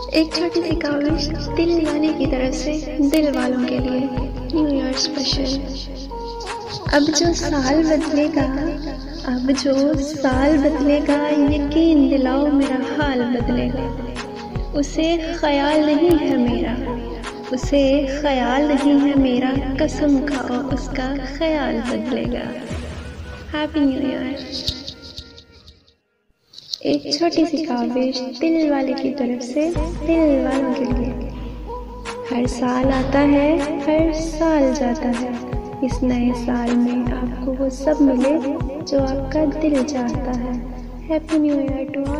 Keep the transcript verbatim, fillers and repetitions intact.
एक छोटी सी काविश दिल वाले की तरफ से दिल वालों के लिए, न्यू ईयर स्पेशल। अब जो साल बदलेगा, अब जो साल बदलेगा, यकीन दिलाओ मेरा हाल बदलेगा। उसे ख्याल नहीं है मेरा, उसे ख्याल नहीं है मेरा, कसम खाओ उसका ख्याल बदलेगा। Happy new year. एक छोटी सी काविश दिल वाले की तरफ से दिल वालों के लिए। हर साल आता है, हर साल जाता है, इस नए साल में आपको वो सब मिले जो आपका दिल चाहता है। Happy new year to all.